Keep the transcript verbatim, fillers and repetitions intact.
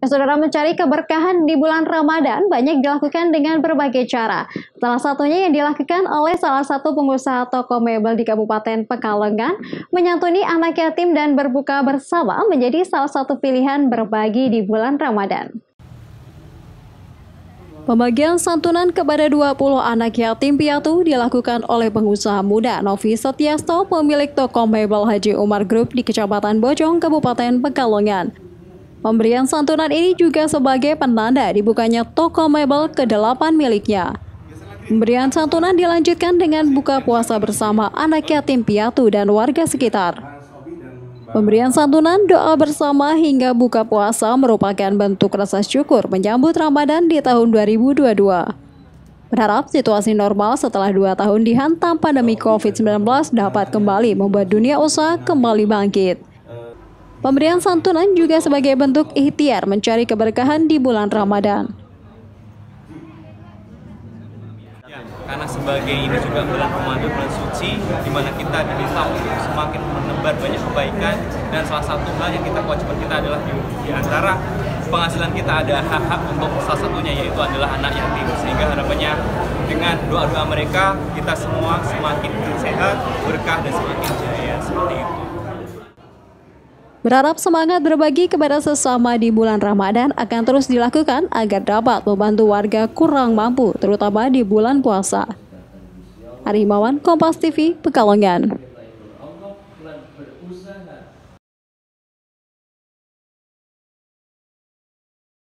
Saudara, mencari keberkahan di bulan Ramadan banyak dilakukan dengan berbagai cara. Salah satunya yang dilakukan oleh salah satu pengusaha toko mebel di Kabupaten Pekalongan, menyantuni anak yatim dan berbuka bersama menjadi salah satu pilihan berbagi di bulan Ramadan. Pembagian santunan kepada dua puluh anak yatim piatu dilakukan oleh pengusaha muda Novi Setiasto, pemilik toko mebel Haji Umar Group di Kecamatan Bojong, Kabupaten Pekalongan. Pemberian santunan ini juga sebagai penanda dibukanya toko mebel kedelapan miliknya. Pemberian santunan dilanjutkan dengan buka puasa bersama anak yatim piatu dan warga sekitar. Pemberian santunan, doa bersama hingga buka puasa merupakan bentuk rasa syukur menyambut Ramadan di tahun dua ribu dua puluh dua. Berharap situasi normal setelah dua tahun dihantam pandemi covid sembilan belas dapat kembali membuat dunia usaha kembali bangkit. Pemberian santunan juga sebagai bentuk ikhtiar mencari keberkahan di bulan Ramadan. Ya, karena sebagai ini juga bulan Ramadan, bulan suci, di mana kita diminta untuk semakin menebar banyak kebaikan, dan salah satu hal yang kita kewajiban kita adalah di, di antara penghasilan kita ada hak-hak untuk salah satunya, yaitu adalah anak yatim. Sehingga harapannya dengan doa-doa mereka kita semua semakin sehat, berkah, dan semakin jaya seperti itu. Berharap semangat berbagi kepada sesama di bulan Ramadan akan terus dilakukan agar dapat membantu warga kurang mampu, terutama di bulan puasa. Ari Himawan, Kompas T V, Pekalongan.